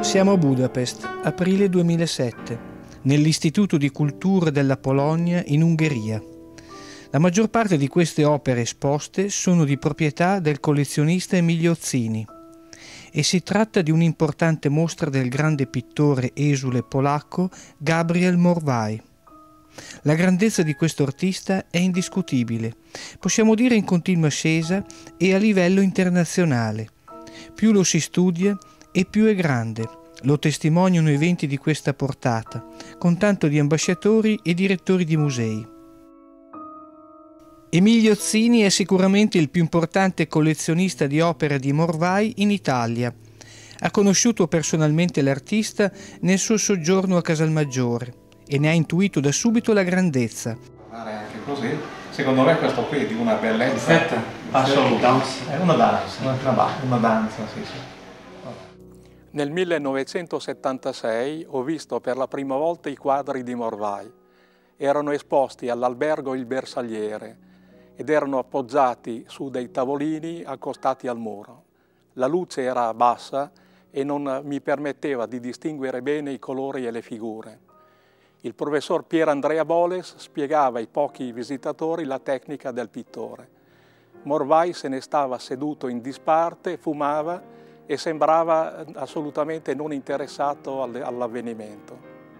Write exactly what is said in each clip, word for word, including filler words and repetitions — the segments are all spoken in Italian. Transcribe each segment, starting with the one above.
Siamo a Budapest, aprile duemilasette, nell'Istituto di Cultura della Polonia in Ungheria. La maggior parte di queste opere esposte sono di proprietà del collezionista Emilio Ozzini e si tratta di un'importante mostra del grande pittore esule polacco Gabriel Morway. La grandezza di questo artista è indiscutibile, possiamo dire in continua ascesa e a livello internazionale. Più lo si studia e più è grande, lo testimoniano eventi di questa portata, con tanto di ambasciatori e direttori di musei. Emilio Ozzini è sicuramente il più importante collezionista di opere di Morway in Italia. Ha conosciuto personalmente l'artista nel suo soggiorno a Casalmaggiore e ne ha intuito da subito la grandezza. Anche così, secondo me questo qui è di una bellezza Aspetta, assoluta. È una danza, una, una danza, sì, sì. Nel millenovecentosettantasei ho visto per la prima volta i quadri di Morway. Erano esposti all'albergo Il Bersagliere ed erano appoggiati su dei tavolini accostati al muro. La luce era bassa e non mi permetteva di distinguere bene i colori e le figure. Il professor Pier Andrea Boles spiegava ai pochi visitatori la tecnica del pittore. Morway se ne stava seduto in disparte, fumava e sembrava assolutamente non interessato all'avvenimento.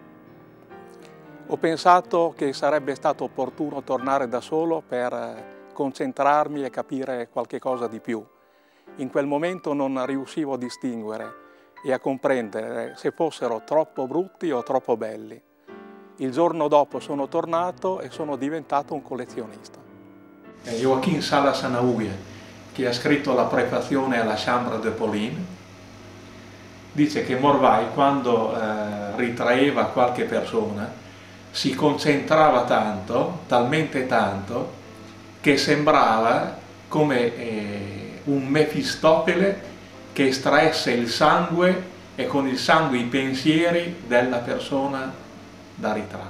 Ho pensato che sarebbe stato opportuno tornare da solo per concentrarmi e capire qualche cosa di più. In quel momento non riuscivo a distinguere e a comprendere se fossero troppo brutti o troppo belli. Il giorno dopo sono tornato e sono diventato un collezionista. Joachim Salas-Anauye, che ha scritto la prefazione alla Chambre de Pauline, dice che Morway, quando eh, ritraeva qualche persona, si concentrava tanto, talmente tanto, che sembrava come eh, un Mefistofele che estraesse il sangue e con il sangue i pensieri della persona da ritrarre.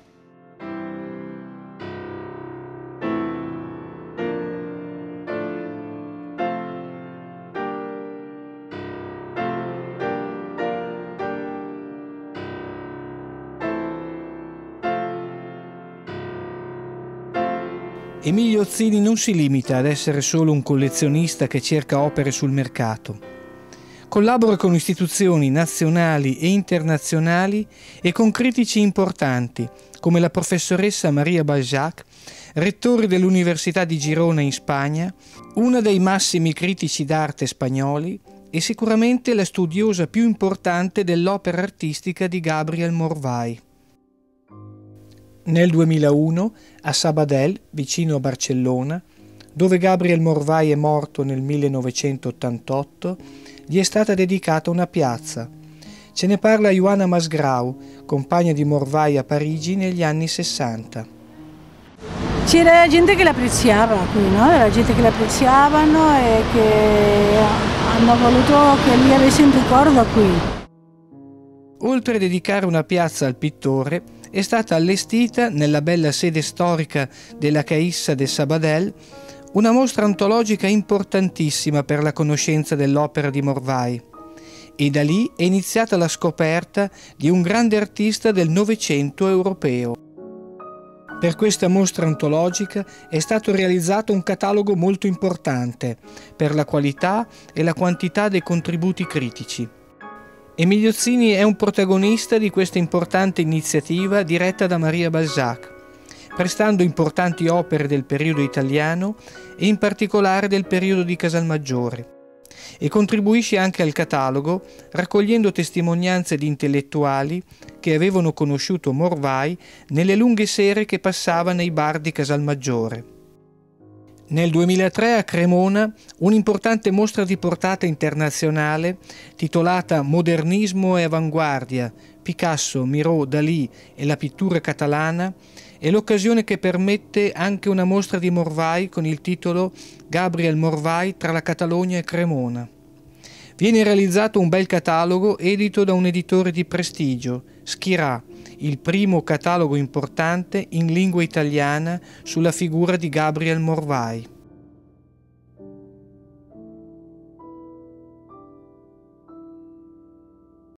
Emilio Ozzini non si limita ad essere solo un collezionista che cerca opere sul mercato. Collabora con istituzioni nazionali e internazionali e con critici importanti come la professoressa Maria Balzac, rettore dell'Università di Girona in Spagna, una dei massimi critici d'arte spagnoli e sicuramente la studiosa più importante dell'opera artistica di Gabriel Morway. Nel duemilauno, a Sabadell, vicino a Barcellona, dove Gabriel Morway è morto nel millenovecentottantotto, gli è stata dedicata una piazza. Ce ne parla Ioana Masgrau, compagna di Morway a Parigi negli anni sessanta. C'era gente che l'apprezzava qui, no? Era gente che l'apprezzavano e che hanno voluto che lui avesse un ricordo qui. Oltre a dedicare una piazza al pittore, è stata allestita nella bella sede storica della Caixa de Sabadell una mostra antologica importantissima per la conoscenza dell'opera di Morway. E da lì è iniziata la scoperta di un grande artista del Novecento europeo. Per questa mostra antologica è stato realizzato un catalogo molto importante per la qualità e la quantità dei contributi critici. Emilio Ozzini è un protagonista di questa importante iniziativa diretta da Maria Balzac, prestando importanti opere del periodo italiano e in particolare del periodo di Casalmaggiore, e contribuisce anche al catalogo raccogliendo testimonianze di intellettuali che avevano conosciuto Morway nelle lunghe sere che passava nei bar di Casalmaggiore. Nel duemilatré a Cremona un'importante mostra di portata internazionale titolata Modernismo e avanguardia, Picasso, Miró, Dalì e la pittura catalana è l'occasione che permette anche una mostra di Morway con il titolo Gabriel Morway tra la Catalogna e Cremona. Viene realizzato un bel catalogo edito da un editore di prestigio, Schirà, il primo catalogo importante in lingua italiana sulla figura di Gabriel Morway.